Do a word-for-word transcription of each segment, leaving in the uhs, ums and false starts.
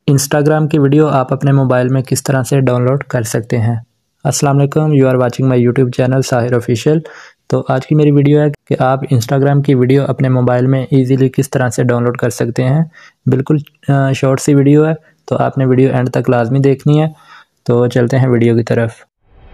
Instagram की video आप अपने मोबाइल में किस तरह से डाउनलोड कर सकते हैं। अस्सलाम वालेकुम, you are watching my YouTube channel Sahir official. तो आज की मेरी वीडियो है कि आप इंस्टाग्राम की वीडियो अपने मोबाइल में इजीली किस तरह से डाउनलोड कर सकते हैं। बिल्कुल शॉर्ट सी वीडियो है, तो आपने वीडियो एंड तक लाजमी देखनी है। तो चलते हैं वीडियो की तरफ।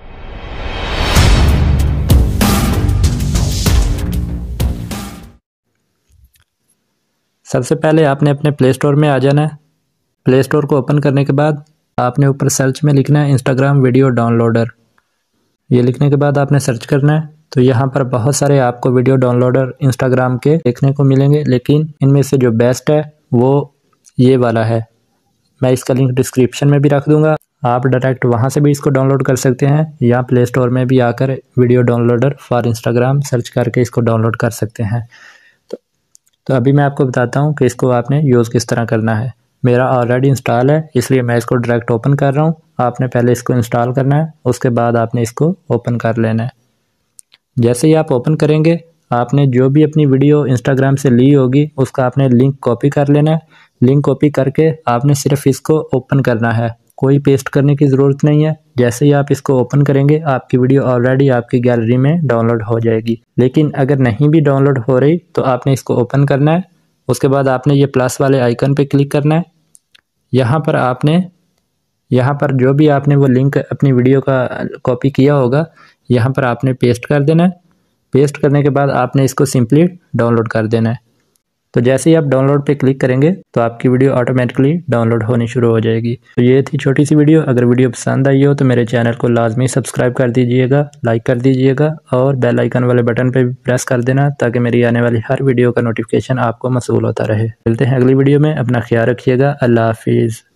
सबसे पहले आपने अपने प्ले स्टोर में आ जाना है। प्ले स्टोर को ओपन करने के बाद आपने ऊपर सर्च में लिखना है इंस्टाग्राम वीडियो डाउनलोडर। ये लिखने के बाद आपने सर्च करना है, तो यहाँ पर बहुत सारे आपको वीडियो डाउनलोडर इंस्टाग्राम के देखने को मिलेंगे, लेकिन इनमें से जो बेस्ट है वो ये वाला है। मैं इसका लिंक डिस्क्रिप्शन में भी रख दूंगा, आप डायरेक्ट वहाँ से भी इसको डाउनलोड कर सकते हैं, या प्ले स्टोर में भी आकर video downloader for Instagram search करके इसको डाउनलोड कर सकते हैं। तो, तो अभी मैं आपको बताता हूँ कि इसको आपने यूज़ किस तरह करना है। मेरा ऑलरेडी इंस्टॉल है, इसलिए मैं इसको डायरेक्ट ओपन कर रहा हूँ। आपने पहले इसको इंस्टॉल करना है, उसके बाद आपने इसको ओपन कर लेना है। जैसे ही आप ओपन करेंगे, आपने जो भी अपनी वीडियो इंस्टाग्राम से ली होगी उसका आपने लिंक कॉपी कर लेना है। लिंक कॉपी करके आपने सिर्फ इसको ओपन करना है, कोई पेस्ट करने की ज़रूरत नहीं है। जैसे ही आप इसको ओपन करेंगे, आपकी वीडियो ऑलरेडी आपकी गैलरी में डाउनलोड हो जाएगी। लेकिन अगर नहीं भी डाउनलोड हो रही तो आपने इसको ओपन करना है। उसके बाद आपने ये प्लस वाले आइकन पे क्लिक करना है। यहाँ पर आपने यहाँ पर जो भी आपने वो लिंक अपनी वीडियो का कॉपी किया होगा, यहाँ पर आपने पेस्ट कर देना है। पेस्ट करने के बाद आपने इसको सिंपली डाउनलोड कर देना है। तो जैसे ही आप डाउनलोड पे क्लिक करेंगे तो आपकी वीडियो ऑटोमेटिकली डाउनलोड होनी शुरू हो जाएगी। तो ये थी छोटी सी वीडियो। अगर वीडियो पसंद आई हो तो मेरे चैनल को लाजमी सब्सक्राइब कर दीजिएगा, लाइक कर दीजिएगा और बेल आइकन वाले बटन पे भी प्रेस कर देना, ताकि मेरी आने वाली हर वीडियो का नोटिफिकेशन आपको मौसूल होता रहे। मिलते हैं अगली वीडियो में, अपना ख्याल रखिएगा। अल्लाह हाफिज़।